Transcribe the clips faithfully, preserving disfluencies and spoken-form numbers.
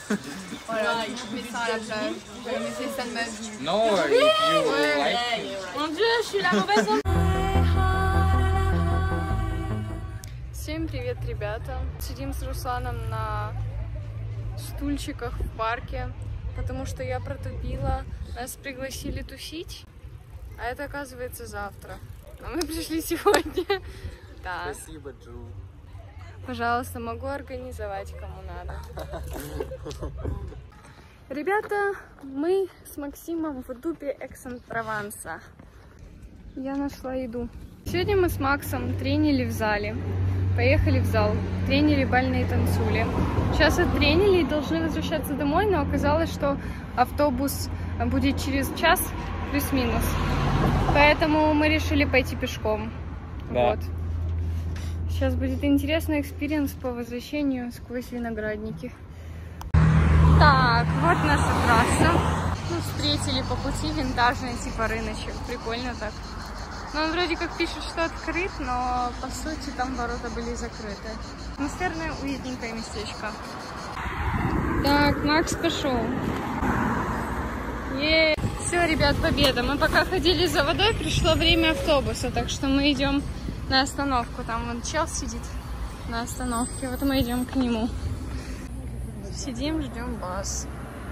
Voilà, je mets ça à la plage. J'ai jamais fait ça de ma vie. No, if you like. Mon Dieu, je suis la mauvaise enfant. Всем привет, ребята! Сидим с Русланом на стульчиках в парке, потому что я протупила. Нас пригласили тусить, а это оказывается завтра. А мы пришли сегодня. Да. Спасибо, Джу. Пожалуйста, могу организовать, кому надо. Ребята, мы с Максимом в дупе Экс-эн-Прованса. Я нашла еду. Сегодня мы с Максом тренили в зале. Поехали в зал. Тренили бальные танцули. Сейчас оттренили и должны возвращаться домой, но оказалось, что автобус будет через час плюс-минус. Поэтому мы решили пойти пешком. Да. Вот. Сейчас будет интересный экспириенс по возвращению сквозь виноградники. Так, вот наша трасса. Ну, встретили по пути винтажный типа рыночек. Прикольно так. Но он вроде как пишет, что открыт, но по сути там ворота были закрыты. Атмосферное, уютненькое местечко. Так, Макс пошел. Е-е-е. Все, ребят, победа. Мы пока ходили за водой, пришло время автобуса, так что мы идем на остановку. Там вон чел сидит на остановке. Вот мы идем к нему. Сидим, ждем бас.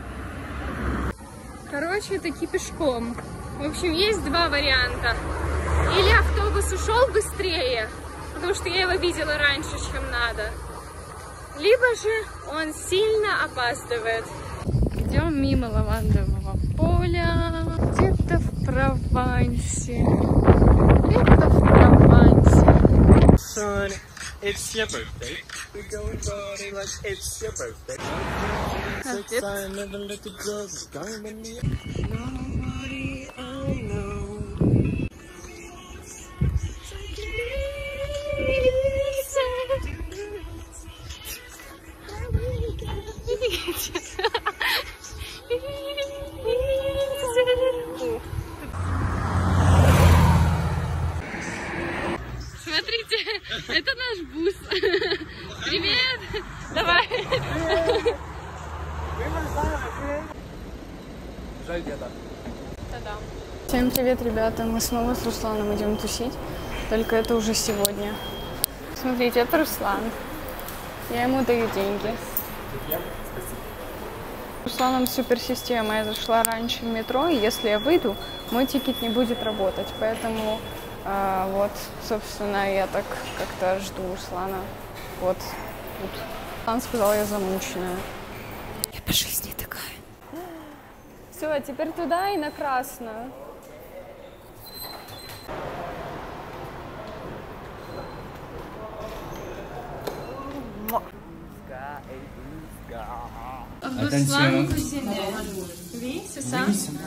Короче, таки пешком. В общем, есть два варианта. Или автобус ушел быстрее, потому что я его видела раньше, чем надо. Либо же он сильно опаздывает. Идем мимо лавандового поля. Где-то в Провансе. Где-то в Провансе. Son, it's your birthday. We going party like it's your birthday. Sex, I never let the drugs go with me. Nobody I know. Смотрите, это наш бус. Привет! Давай! Жаль, деда. Та-дам. Всем привет, ребята! Мы снова с Русланом идем тусить, только это уже сегодня. Смотрите, это Руслан. Я ему даю деньги. С Русланом суперсистема. Я зашла раньше в метро, и если я выйду, мой тикет не будет работать. Поэтому э, вот, собственно, я так как-то жду Руслана. Вот тут. Руслан сказал, я замученная. Я по жизни такая. Все, теперь туда и на красную. Руслан Кузине. Oui, c'est ça.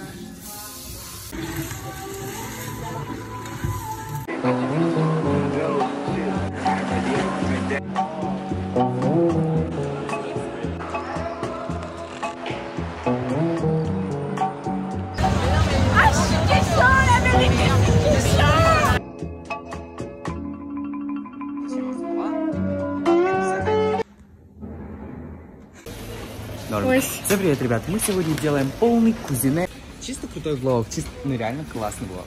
Ой. Всем привет, ребят! Мы сегодня делаем полный кузине. Чисто крутой влог, чисто, ну реально классный влог.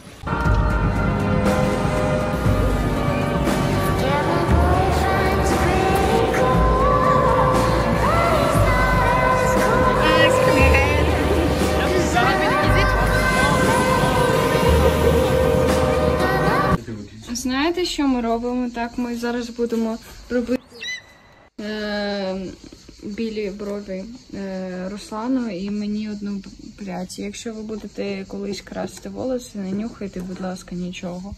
Знаєте, що ми робимо? Так, ми зараз будемо робити е, білі брові е, Руслану і мені одну прядь. Якщо ви будете колись красити волоси, не нюхайте, будь ласка, нічого.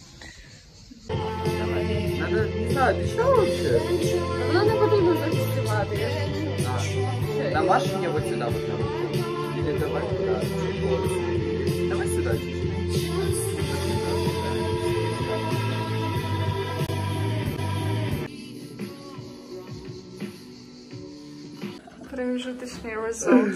Надо, не знаю, ты что вообще? Воно не потрібно зафіксувати, я ж не А, намажь мне вот сюда вот на руку. Или давай туда. Давай сюда чуть-чуть. Промежуточный результат.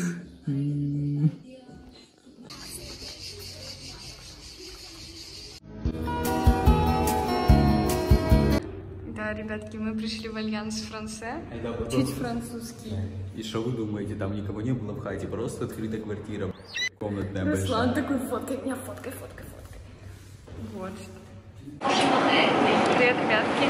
Да, ребята. ребятки, мы пришли в Альянс Франце. Учить французский. И что вы думаете, там никого не было в хате, просто открытая квартира, комнатная Руслан большая. такой, фоткай меня, фоткай, фоткай, фоткай. Вот. Привет, ребятки.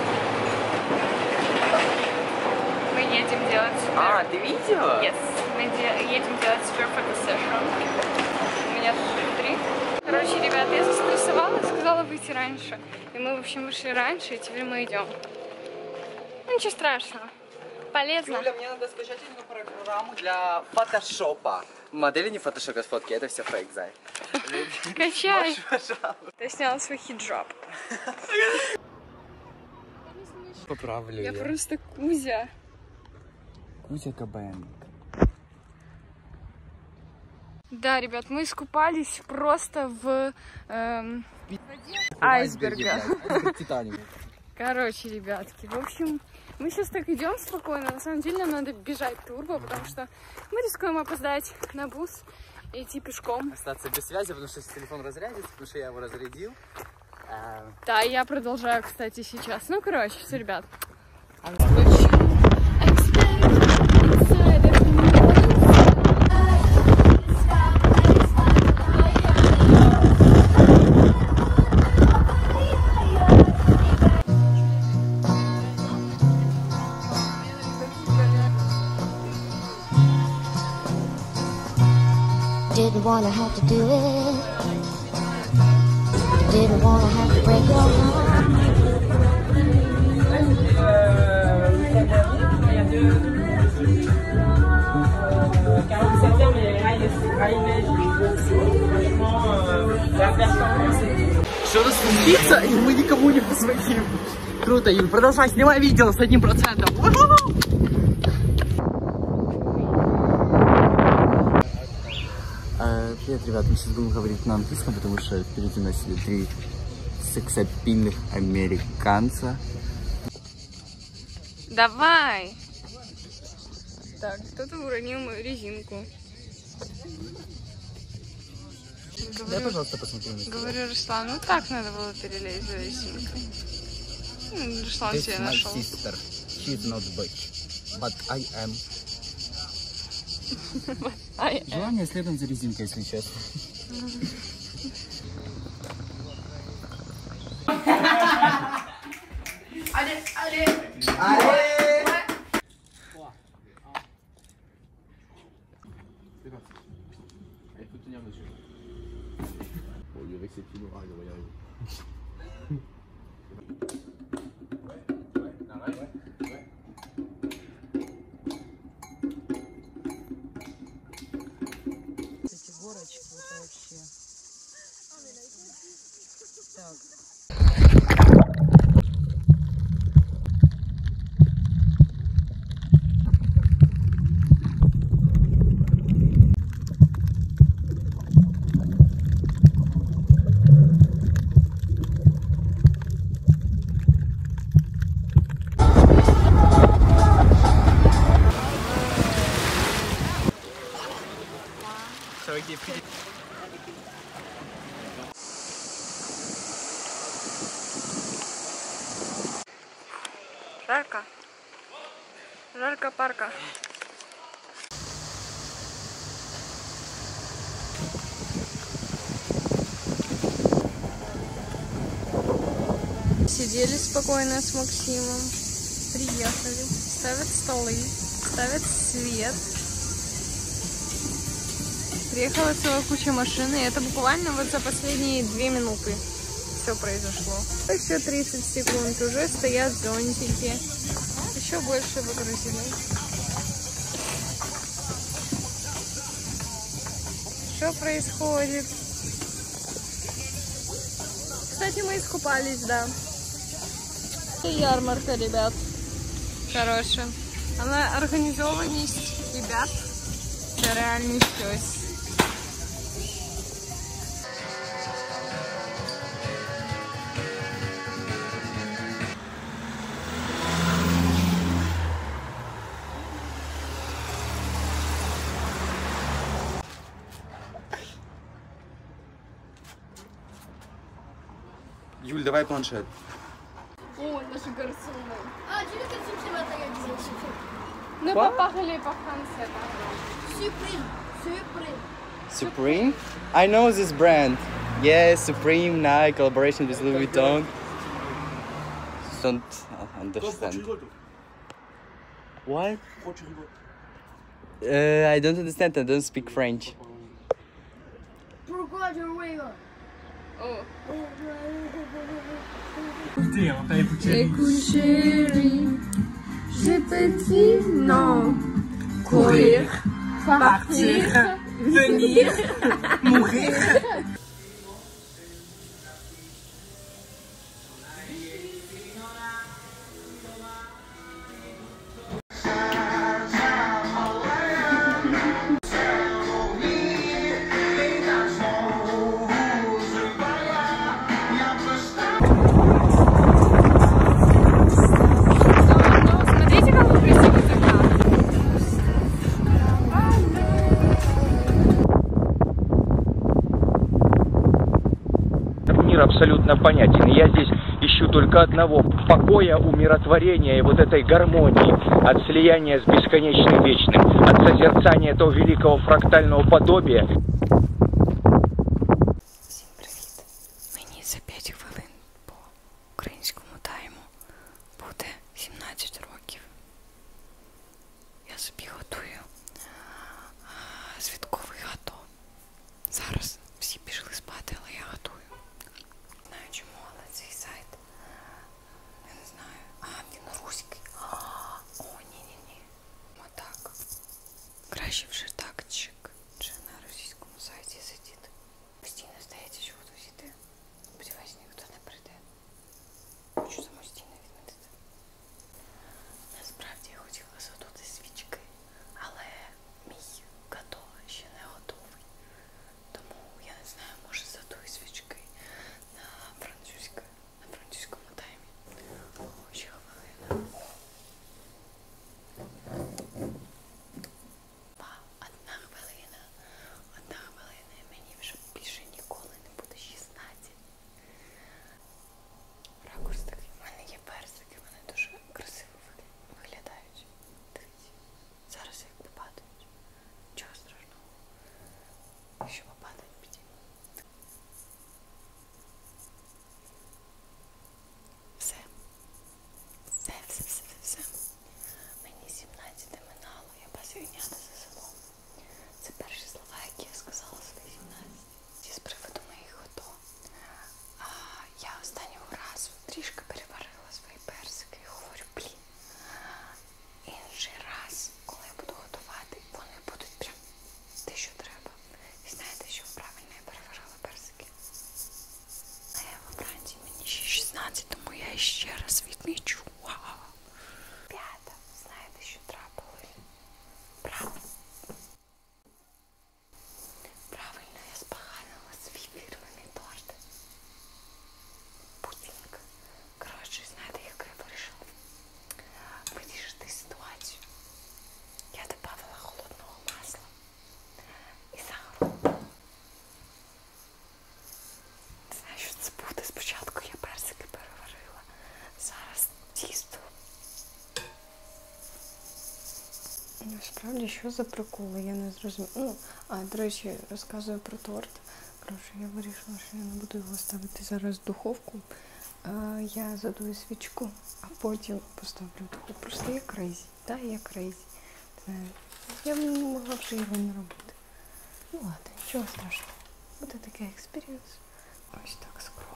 Мы едем делать супер... А, ты видела? Yes. Мы де... едем делать супер фотосессион. У меня тут три. Короче, ребята, я заспрессовала, сказала выйти раньше. И мы, в общем, вышли раньше, и теперь мы идем. Ну, ничего страшного. Полезно. Юля, мне надо скачать одну программу для фотошопа. Модели не фотошопят фотки, это все фейк, зай. Качай. Можешь, пожалуйста. Ты сняла свой хиджаб. Поправлю Я просто Кузя. Кузя КБН. Да, ребят, мы искупались просто в эм, айсберга. Титаник. Короче, ребятки, в общем, мы сейчас так идем спокойно. На самом деле нам надо бежать турбо, потому что мы рискуем опоздать на бус и идти пешком. Остаться без связи, потому что телефон разрядится, потому что я его разрядил. А... Да, я продолжаю, кстати, сейчас. Ну, короче, все, ребят. Didn't wanna have to do it. Didn't wanna have to break your heart. Что-то случится, и мы никому не позвоним. Круто, Юль, продолжай, снимай видео с одним процентом. Привет, ребят, мы сейчас будем говорить на английском, потому что впереди нас сидят три сексапильных американца. Давай! Так, кто-то уронил резинку. Дай, Говорю, пожалуйста, посмотри на говорю, Руслан, ну так надо было перелезть за резинкой. Ну, Руслан себе нашел. sister. She's not bitch, but I am. Ай, Желание следом за резинкой, если честно. Allez, allez. Allez! Il faut tenir monsieur. Bon, lui avec ses petits noirs, il va y arriver. Ouais, ouais, arrête. Ouais, ouais. Эти горочки вот вообще. Так. жарко. Жарко парка. Сидели спокойно с Максимом. Приехали. Ставят столы. Ставят свет. Приехала целая куча машин, и это буквально вот за последние две минуты все произошло. Еще тридцать секунд, уже стоят зонтики. Еще больше выгрузили. Что происходит? Кстати, мы искупались, да. И ярмарка, ребят. Хорошая. Она организованность ребят. Это реально щось. Юль, давай планшет. О, наши гарсоны. А, через это я делаю. Ну, попахали по Франции. Supreme. Supreme. Supreme? I know this brand. Yes, Supreme, Nike, collaboration with Louis Vuitton. Don't understand. What? Uh, I don't understand. I don't speak French. Pourquoi je rigole? О. Écoutez, on t'a écouté. Écoute chérie, j'ai petit non. Courir, partir, venir, mourir. Смотрите, какой красивый закат. Мир абсолютно понятен. Я здесь ищу только одного – покоя, умиротворения и вот этой гармонии, от слияния с бесконечным вечным, от созерцания этого великого фрактального подобия. Всім привіт! Мені за п'ять хвилин по українському тайму буде сімнадцять років. Я собі готую а, святковий гато. Зараз всі пішли спати, але я готую. Не знаю чому, але цей сайт, я не знаю, а він руський. О, ні-ні-ні. Отак. Краще вже так, чик, чи на російському сайті сидіти. Постійно здається, що хтось іде. Сподіваюсь, ніхто не прийде. Хочу самостійно відмітити. Насправді я хотіла задути свічки, але мій гато ще не готовий. Тому я не знаю, може задую свічки на французьке, на французькому таймі. О, ще хвилина. Па, одна хвилина. Одна хвилина і мені вже більше ніколи не буде шістнадцять. Ракурс такий. У мене є персики, вони дуже красиво виглядають. Дивіться. Зараз як попадають. Чого страшного? Якщо попадають, підіймо. Все. Все, все, все, все, все. Мені сімнадцять минало, я базюйнята за селом. Це перші слова, які я сказала свої сімнадцять. З приводу моїх гото. А, я останнього разу трішки переварила свої персики і говорю, блін, інший раз, коли я буду готувати, вони будуть прям те, що треба. І знаєте, що правильно я переварила персики? А я во Франції, мені ще шістнадцять, тому я ще раз відмічу. Вау! П'ята, знаєте, що трапилось? Правильно. Правильно, я споганила свій фірменний торт. Пудінг. Коротше, знаєте, як я вирішила вирішити ситуацію? Я добавила холодного масла і сахару. Не знаю, що це буде. Спочатку я персики переварила. Зараз тісто. Насправді, що за приколи, я не зрозуміла. Ну, а, до речі, розказую про торт. Коротше, я вирішила, що я не буду його ставити зараз в духовку. А, я задую свічку, а потім поставлю в духовку. Просто я крейзі. Так, я крейзі. Я б не могла вже його не робити. Ну ладно, нічого страшного. Буде такий експірієнс. Ось так скромно.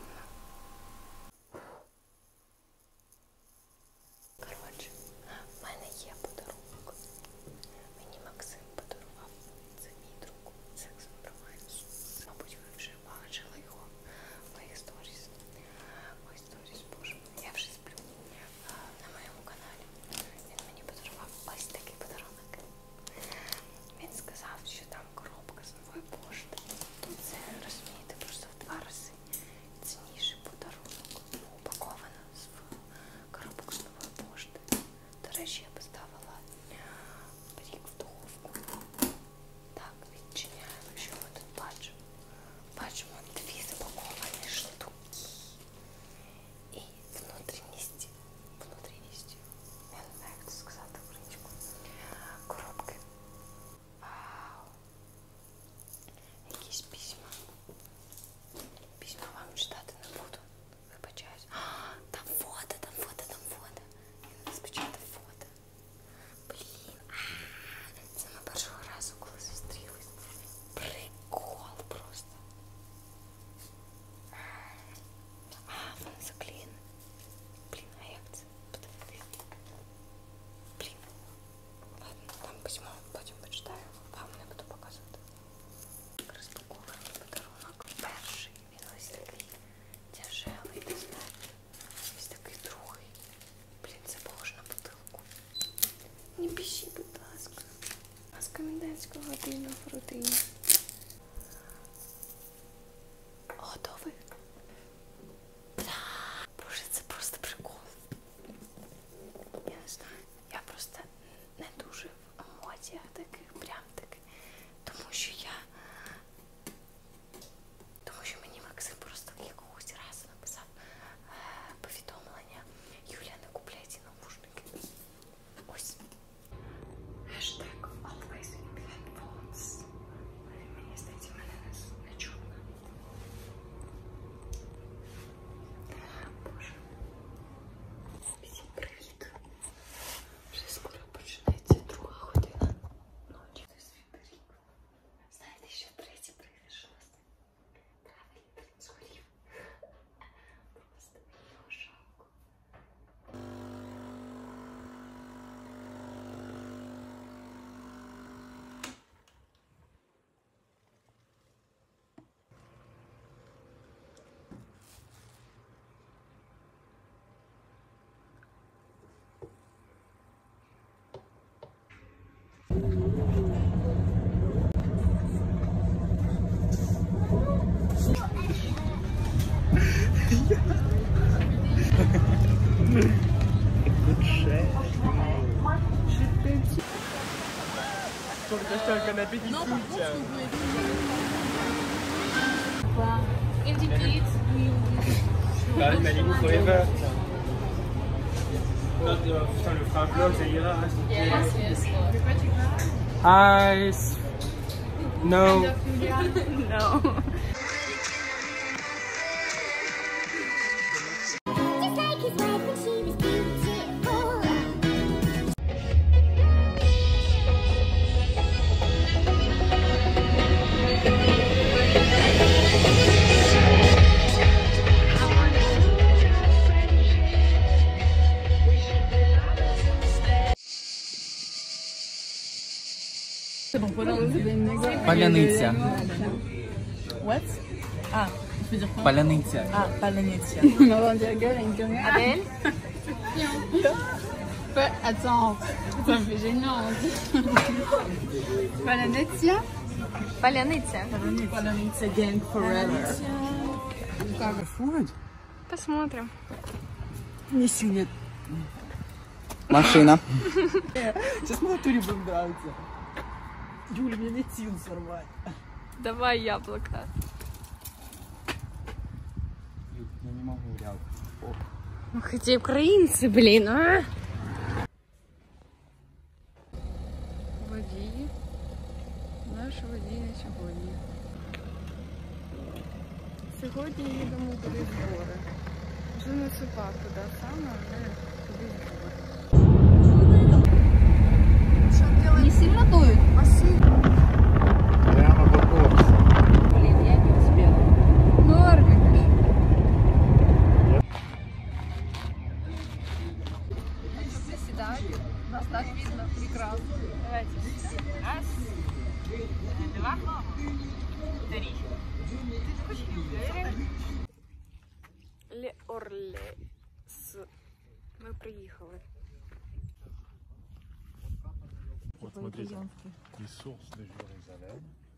Коротше, в мене є подарунок. Мені Максим подарував. Це мій друг. Секс Романс. Мабуть, ви вже бачили його в моїх сторіс. Мої сторіс, боже, я вже сплю. А, на моєму каналі. Він мені подарував ось такий подарунок. Він сказав, що там коробка з нової пошти. Це, розумієте, просто в два рази цінніше. годину в рутині. Готовий? Боже, це просто прикол. Я не знаю, я просто не дуже в емоціях таких, прям таких. Тому що я... Тому що мені Максим просто якогось разу написав е, повідомлення. Юля, не купляй ці навушники. Ось. Хештег always in headphones. Мені здається, мене не, не чутно. Боже. Всім привіт. Вже скоро починається друга година ночі. Це свій рік. Знаєте, що третій прийде шостий. Правильно, згорів. Просто його жалко. Только столько на аппетит. Là, Malibu Forever. Putain, le frein bloc, ça ira. Ice. No. No. Just like his wife when she was beautiful. Паляниця. What? Ah, tu veux dire quoi? Паляниця. Ah, palanetia. Adèle? Attends, ça me fait gênant. Palanetia? Паляниця. Palanetia gang forever. Посмотрим. Не сильно. Машина. Сейчас мы на туре будем драться. Юля, мне метил сорвать. Давай яблоко. Я не могу, реально. Ох, эти українці, блін, а? Водій. Наш водій на сьогодні. Сьогодні їдемо куди в гори. Вже не супа туди саме, але куди в гори. Не сильно дует? Прямо по курсу. Блин, я не успела. Нормик. Приседать. Нас так видно прекрасно. Давайте. Раз, два, три. Ле Орлес. Ми приїхали. Вот смотрите, ресурс de Jérusalem.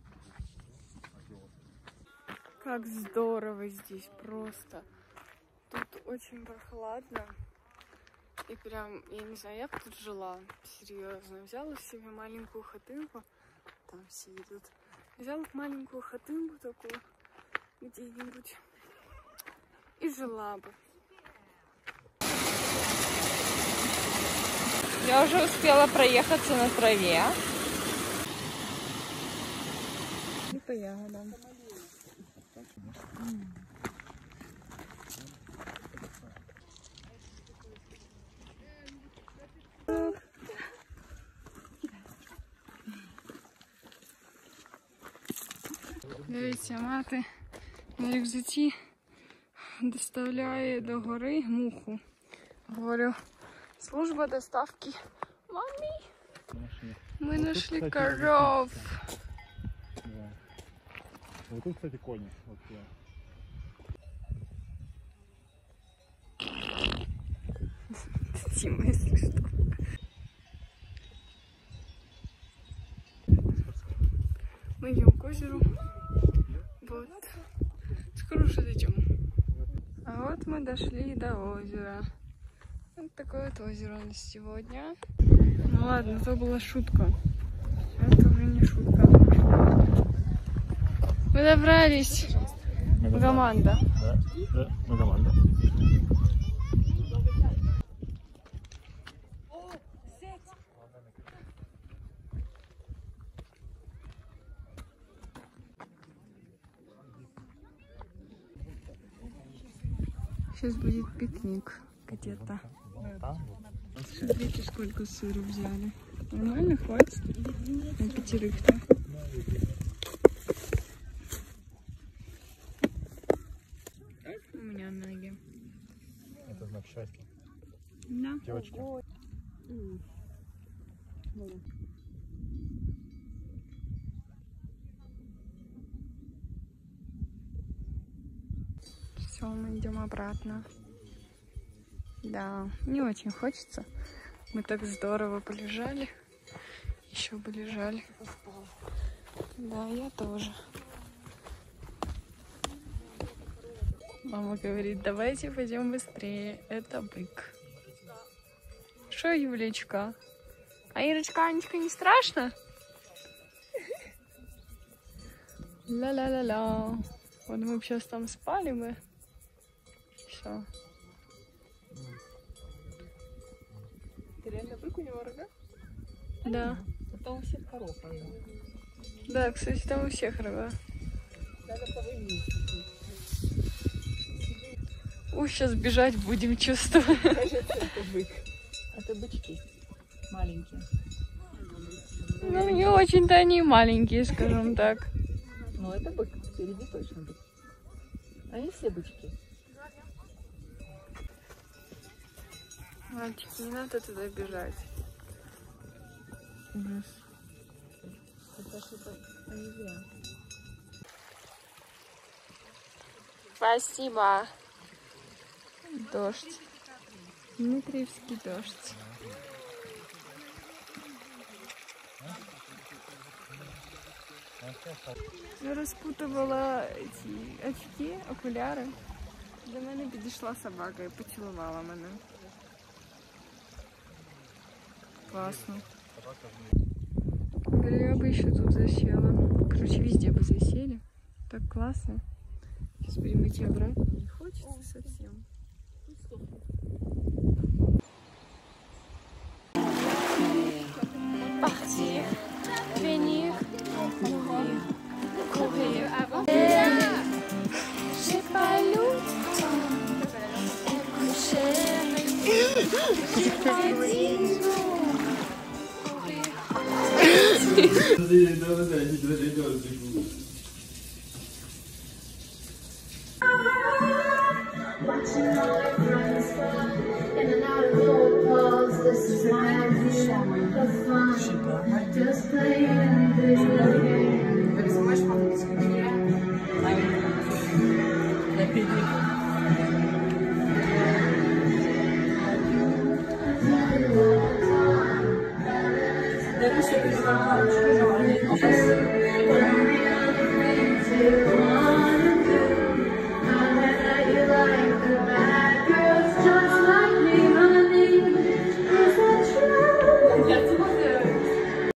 Как здорово здесь просто. Тут очень прохладно. И прям, я не знаю, я бы тут жила. Серьезно. Взяла себе маленькую хатынку. Там все идут. Взяла маленькую хатынку такую. Где-нибудь. И жила бы. Я уже успела проехаться на траве. И по ягодам. Дивіться, мати на рюкзаці доставляє до гори муху. Говорю, служба доставки. Мамі, мы нашли коров. Да. Вот тут, кстати, кони. Вот я. Тима, если что. озеру. Вот. Скоро уже дойдем. А вот мы дошли до озера. Вот такое вот озеро у нас сегодня. Ну ладно, это была шутка. Это уже не шутка. Мы добрались. Мы команда. Да, да, мы команда. Сейчас будет пикник где-то. Смотрите, сколько сыра взяли. Нормально, хватит? На пятерых-то. У меня ноги. Это знак счастья. Да. Девочки. Все, мы идем обратно. Да, не очень хочется. Мы так здорово полежали. Еще бы лежали. Да, я тоже. Мама говорит, давайте пойдем быстрее. Это бык. Что, Юлечка? А Ирочка, Анечка, не страшно? Ла-ла-ла-ла. Вот мы бы сейчас там спали бы. Все. Ты реально бык у него рога? Да. Это у всех коров рога. Да, кстати, там у всех рога. Надо повыменить. Ух, сейчас бежать будем, чувствую. Кажется, это бык. Это бычки. Маленькие. Ну, не очень-то они маленькие, скажем так. Ну, это бык. Впереди точно бык. Они все бычки. Мальчики, не надо туда бежать. Ужас. Это что-то нельзя. Спасибо. Дождь. Дмитриевский дождь. Я розпутувала ці очки, окуляри. До мене підійшла собака і поцілувала мене. Классно. Говорю, я бы еще тут засела. Короче, везде бы засели. Так классно. Сейчас будем идти обратно. Не хочется совсем. Partir, venir, mourir, courir. J'ai pas longtemps coucher avec j'ai pas dix jours courir. Watching all our friends fall in and out of phone calls. This is my idea of fun. Just playing video games. Дальше